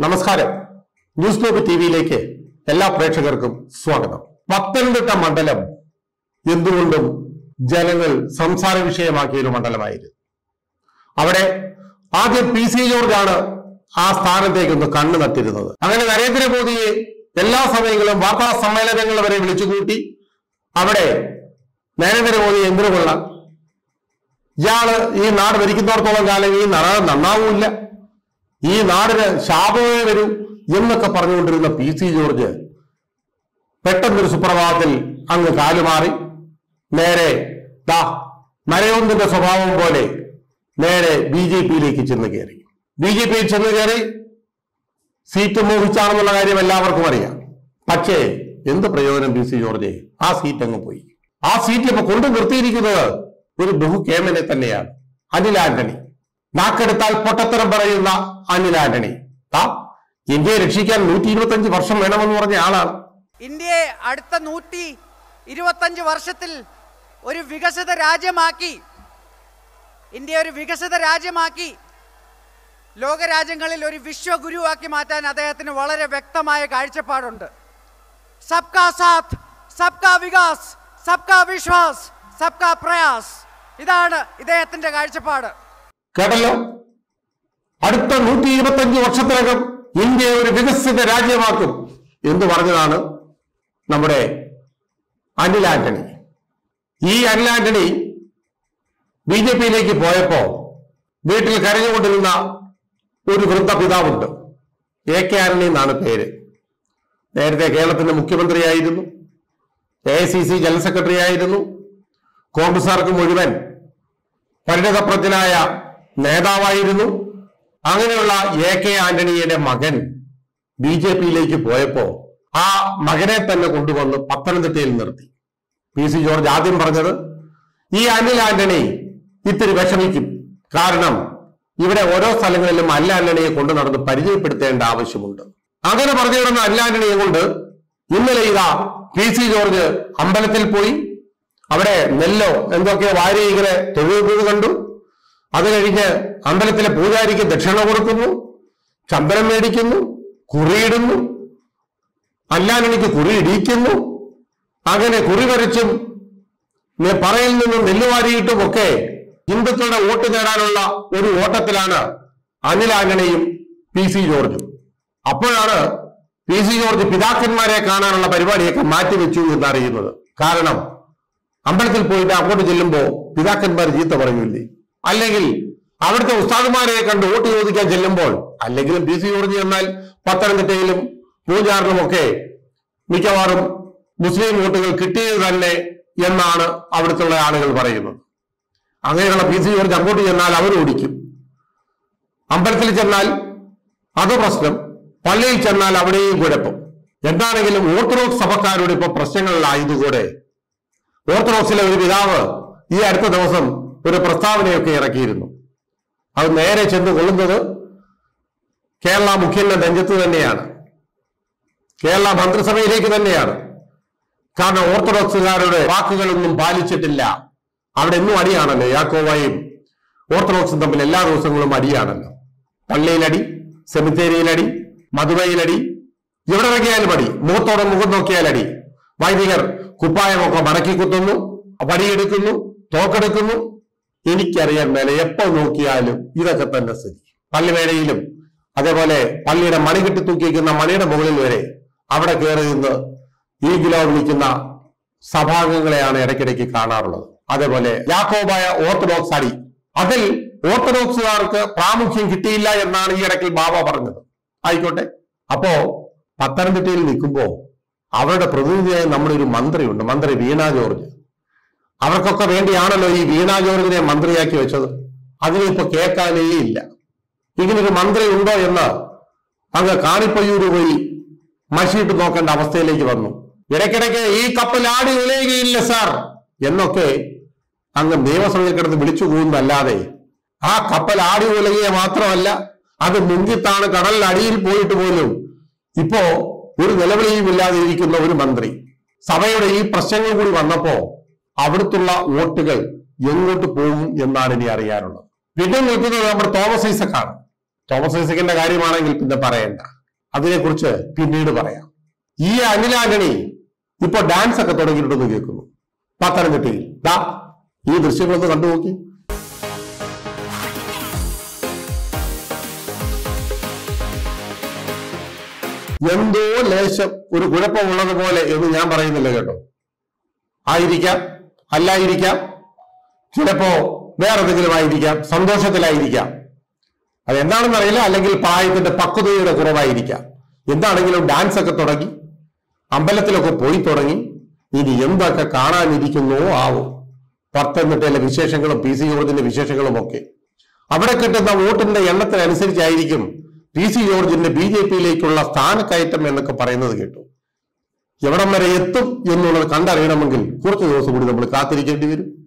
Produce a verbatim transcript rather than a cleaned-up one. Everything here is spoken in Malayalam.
നമസ്കാരം. ന്യൂസ് ഗ്ലോബ് ടി വിയിലേക്ക് എല്ലാ പ്രേക്ഷകർക്കും സ്വാഗതം. പത്തനംതിട്ട മണ്ഡലം എന്തുകൊണ്ടും ജനങ്ങൾ സംസാര വിഷയമാക്കിയ ഒരു മണ്ഡലമായിരുന്നു. അവിടെ ആദ്യം പി സി ജോർജ് ആണ് ആ സ്ഥാനത്തേക്കൊന്ന് കണ്ണു നട്ടിരുന്നത്. അങ്ങനെ നരേന്ദ്രമോദിയെ എല്ലാ സമയങ്ങളും വാർത്താ സമ്മേളനങ്ങൾ വരെ വിളിച്ചുകൂട്ടി അവിടെ നരേന്ദ്രമോദി എന്തിനുകൊള്ള ഇയാള് ഈ നാട് ഭരിക്കുന്നിടത്തോളം കാലം ഈ നാട് നന്നാവൂല്ല, ഈ നാടിന് ശാപമേ വരൂ എന്നൊക്കെ പറഞ്ഞുകൊണ്ടിരുന്ന പി സി ജോർജ് പെട്ടെന്നൊരു സുപ്രഭാതത്തിൽ അങ്ങ് കാലുമാറി നേരെ ദാ നരയോന്തിന്റെ സ്വഭാവം പോലെ നേരെ ബി ജെ പിയിലേക്ക് ചെന്ന് കയറി. ബി ജെ പിയിൽ ചെന്ന് കയറി സീറ്റ് മോഹിച്ചാണെന്നുള്ള കാര്യം എല്ലാവർക്കും അറിയാം. പക്ഷേ എന്ത് പ്രയോജനം പി സി ജോർജ്? ആ സീറ്റ് അങ്ങ് പോയി. ആ സീറ്റ് ഇപ്പൊ കൊണ്ടു നിർത്തിയിരിക്കുന്നത് ഒരു ബഹുകേമനെ തന്നെയാണ്, അനിൽ ആന്റണി. നാക്കെടുത്താൽ പൊട്ടത്തരം പറയുന്ന അനിൽ ആന്റണി ആ ഇന്ത്യയെ രക്ഷിക്കാൻ നൂറ്റി ഇരുപത്തി അഞ്ച് വർഷം വേണമെന്ന് പറഞ്ഞ ആളാണ്. ഇന്ത്യയെ അടുത്ത നൂറ്റി ഇരുപത്തഞ്ച് വർഷത്തിൽ ഒരു വികസിത രാജ്യമാക്കി ഇന്ത്യ ഒരു വികസിത രാജ്യമാക്കി ലോകരാജ്യങ്ങളിൽ ഒരു വിശ്വഗുരുവാക്കി മാറ്റാൻ അദ്ദേഹത്തിന് വളരെ വ്യക്തമായ കാഴ്ചപ്പാടുണ്ട്. സബ്കാ സാത്ത്, സബ്കാ വികാസ്, സബ്കാ വിശ്വാസ്, സബ്കാ പ്രയാസ്, ഇതാണ് ഇദ്ദേഹത്തിന്റെ കാഴ്ചപ്പാട്. കേട്ടല്ലോ, അടുത്ത നൂറ്റി ഇരുപത്തി അഞ്ച് വർഷത്തിനകം ഇന്ത്യ ഒരു വികസിത രാജ്യമാക്കും എന്ന് പറഞ്ഞതാണ് നമ്മുടെ അനിൽ ആന്റണി. ഈ അനിൽ ആന്റണി ബി ജെ പിയിലേക്ക് പോയപ്പോ വീട്ടിൽ കരഞ്ഞുകൊണ്ടിരുന്ന ഒരു വൃദ്ധ പിതാവുണ്ട്. എ കെ ആന്റണി എന്നാണ് പേര്. നേരത്തെ കേരളത്തിന്റെ മുഖ്യമന്ത്രിയായിരുന്നു, A I C C general secretary ആയിരുന്നു, കോൺഗ്രസുകാർക്ക് മുഴുവൻ പരിണതപ്രജ്ഞനായ നേതാവായിരുന്നു. അങ്ങനെയുള്ള എ കെ ആന്റണിയുടെ മകൻ ബി ജെ പിയിലേക്ക് പോയപ്പോ ആ മകനെ തന്നെ കൊണ്ടുവന്ന് പത്തനംതിട്ടയിൽ നിർത്തി. പി സി ജോർജ് ആദ്യം പറഞ്ഞത് ഈ അനിൽ ആന്റണി ഇത്തിരി വിഷമിക്കും, കാരണം ഇവിടെ ഓരോ സ്ഥലങ്ങളിലും അനിൽ ആന്റണിയെ കൊണ്ടു നടന്ന് പരിചയപ്പെടുത്തേണ്ട ആവശ്യമുണ്ട്. അങ്ങനെ പറഞ്ഞു കിടന്ന അനിൽ ആന്റണിയെ കൊണ്ട് ഇന്നലെ ഇതാ പി സി ജോർജ് അമ്പലത്തിൽ പോയി അവിടെ നെല്ലോ എന്തൊക്കെയോ വാരി ഇങ്ങനെ തൊഴിൽ കണ്ടു. അത് കഴിഞ്ഞ് അമ്പലത്തിലെ പൂജാരിക്ക് ദക്ഷിണ കൊടുക്കുന്നു, ചന്ദനം മേടിക്കുന്നു, കുറിയിടുന്നു, അല്ലാനണിക്ക് കുറി ഇടിക്കുന്നു. അങ്ങനെ കുറി വരച്ചും പറയിൽ നിന്നും നെല്ലുവാരിയിട്ടും ഒക്കെ ഹിന്ദുക്കളുടെ വോട്ട് നേടാനുള്ള ഒരു ഓട്ടത്തിലാണ് അനിൽ ആന്റണിയും പി സി ജോർജും. അപ്പോഴാണ് പി സി ജോർജ് പിതാക്കന്മാരെ കാണാനുള്ള പരിപാടിയൊക്കെ മാറ്റിവെച്ചു എന്നറിയുന്നത്. കാരണം അമ്പലത്തിൽ പോയിട്ട് അങ്ങോട്ട് ചെല്ലുമ്പോ പിതാക്കന്മാർ ചീത്ത പറയൂല്ലേ, അല്ലെങ്കിൽ അവിടുത്തെ ഉസ്താദുമാരെ കണ്ട് വോട്ട് ചോദിക്കാൻ ചെല്ലുമ്പോൾ, അല്ലെങ്കിലും പി സി ജോർജ് എന്നാൽ പത്തനംതിട്ടയിലും പൂജാറിലും ഒക്കെ മിക്കവാറും മുസ്ലിം വോട്ടുകൾ കിട്ടിയത് തന്നെ എന്നാണ് അവിടുത്തെ ആളുകൾ പറയുന്നത്. അങ്ങനെയുള്ള പി സി ജോർജ് അങ്ങോട്ട് ചെന്നാൽ അവർ ഓടിക്കും. അമ്പലത്തിൽ ചെന്നാൽ അത് പ്രശ്നം, പള്ളിയിൽ ചെന്നാൽ അവിടെയും കുഴപ്പം. എന്താണെങ്കിലും ഓർത്തഡോക്സ് സഭക്കാരുടെ ഇപ്പൊ പ്രശ്നങ്ങളിലായതുകൂടെ ഓർത്തഡോക്സിലെ ഒരു പിതാവ് ഈ അടുത്ത ദിവസം ഒരു പ്രസ്താവനയൊക്കെ ഇറക്കിയിരുന്നു. അത് നേരെ ചെന്ന് കൊള്ളുന്നത് കേരള മുഖ്യന്റെ നെഞ്ചത്ത് തന്നെയാണ്, കേരള മന്ത്രിസഭയിലേക്ക് തന്നെയാണ്. കാരണം ഓർത്തഡോക്സുകാരുടെ വാക്കുകളൊന്നും പാലിച്ചിട്ടില്ല. അവിടെ എന്നും അടിയാണല്ലോ, യാക്കോബായും ഓർത്തഡോക്സും തമ്മിൽ എല്ലാ ദിവസങ്ങളും അടിയാണല്ലോ. പള്ളിയിലടി, സെമിത്തേരിയിലടി, മധുരയിലടി, എവിടെ നോക്കിയാലും അടി, മുഖത്തോടെ മുഖം നോക്കിയാലടി. വൈദികർ കുപ്പായമൊക്കെ മടക്കി കുത്തുന്നു, പടിയെടുക്കുന്നു, തോക്കെടുക്കുന്നു. എനിക്കറിയാൻ മേലെ എപ്പോ നോക്കിയാലും ഇതൊക്കെ തന്നെ സ്ഥിതി. പള്ളിവേലയിലും അതേപോലെ പള്ളിയുടെ മണി കെട്ടി തൂക്കിയിരിക്കുന്ന മണിയുടെ മുകളിൽ വരെ അവിടെ കയറി നിന്ന് ഈ കിലോ വിളിക്കുന്ന സഭാംഗങ്ങളെയാണ് ഇടയ്ക്കിടയ്ക്ക് കാണാറുള്ളത്. അതേപോലെ യാക്കോബായ ഓർത്തഡോക്സ് അടി, അതിൽ ഓർത്തഡോക്സുകാർക്ക് പ്രാമുഖ്യം കിട്ടിയില്ല എന്നാണ് ഈ ഇടയ്ക്ക് ബാബ പറഞ്ഞത്. ആയിക്കോട്ടെ, അപ്പോ പത്തനംതിട്ടയിൽ നിൽക്കുമ്പോ അവരുടെ പ്രതിനിധിയായ നമ്മുടെ ഒരു മന്ത്രിയുണ്ട്, മന്ത്രി വീണ ജോർജ്. അവർക്കൊക്കെ വേണ്ടിയാണല്ലോ ഈ വീണ ജോർജിനെ മന്ത്രിയാക്കി വെച്ചത്. അതിനിപ്പോ കേൾക്കാനേ ഇല്ല. ഇങ്ങനൊരു മന്ത്രി ഉണ്ടോ എന്ന് അങ്ങ് കാണിപ്പയ്യൂര് പോയി മഷിയിട്ട് നോക്കേണ്ട അവസ്ഥയിലേക്ക് വന്നു. ഇടയ്ക്കിടയ്ക്ക് ഈ കപ്പൽ ആടി ഉലയുകയില്ല സാർ എന്നൊക്കെ അങ്ങ് നിയമസഭയിൽ കിടന്ന് വിളിച്ചു പോകുന്നതല്ലാതെ ആ കപ്പൽ ആടി ഉലകിയ മാത്രമല്ല, അത് മുങ്ങിത്താണ് കടലിൽ അടിയിൽ പോയിട്ട് പോലും ഇപ്പോ ഒരു നിലവിളിയും ഇല്ലാതെ ഇരിക്കുന്ന ഒരു മന്ത്രി. സഭയുടെ ഈ പ്രശ്നങ്ങൾ കൂടി വന്നപ്പോ അവിടുത്തുള്ള വോട്ടുകൾ എങ്ങോട്ട് പോകും എന്നാണ് ഇനി അറിയാനുള്ളത്. പിന്നെ നിൽക്കുന്നത് നമ്മുടെ തോമസ് ഐസക്കാണ്. തോമസ് ഐസക്കിന്റെ കാര്യമാണെങ്കിൽ പിന്നെ പറയണ്ട, അതിനെക്കുറിച്ച് പിന്നീട് പറയാം. ഈ അനിൽ ആന്റണി ഇപ്പൊ ഡാൻസ് ഒക്കെ തുടങ്ങിയിട്ടുണ്ടെന്ന് കേൾക്കുന്നു പത്തനംതിട്ടയിൽ. ദാ ഈ ദൃശ്യങ്ങളൊന്ന് കണ്ടുനോക്കി. എന്തോ ലേശം ഒരു കുഴപ്പമുള്ളത് പോലെ എന്ന് ഞാൻ പറയുന്നില്ല കേട്ടോ. ആയിരിക്കാം, അല്ലായിരിക്കാം, ചിലപ്പോ വേറെന്തെങ്കിലും ആയിരിക്കാം, സന്തോഷത്തിലായിരിക്കാം, അതെന്താണെന്ന് അറിയില്ല, അല്ലെങ്കിൽ പ്രായത്തിന്റെ പക്വതയുടെ കുറവായിരിക്കാം. എന്താണെങ്കിലും ഡാൻസ് ഒക്കെ തുടങ്ങി, അമ്പലത്തിലൊക്കെ പോയി തുടങ്ങി. ഇനി എന്തൊക്കെ കാണാനിരിക്കുന്നോ ആവും. പത്തനംതിട്ടയിലെ വിശേഷങ്ങളും പി സി ജോർജിന്റെ വിശേഷങ്ങളും ഒക്കെ. അവിടെ കിട്ടുന്ന വോട്ടിന്റെ എണ്ണത്തിനനുസരിച്ചായിരിക്കും പി സി ജോർജിന്റെ ബി ജെ പിയിലേക്കുള്ള സ്ഥാനക്കയറ്റം എന്നൊക്കെ പറയുന്നത് കേട്ടു. എവിടം വരെ എത്തും എന്നുള്ളത് കണ്ടറിയണമെങ്കിൽ കുറച്ച് ദിവസം കൂടി നമ്മൾ കാത്തിരിക്കേണ്ടി വരും.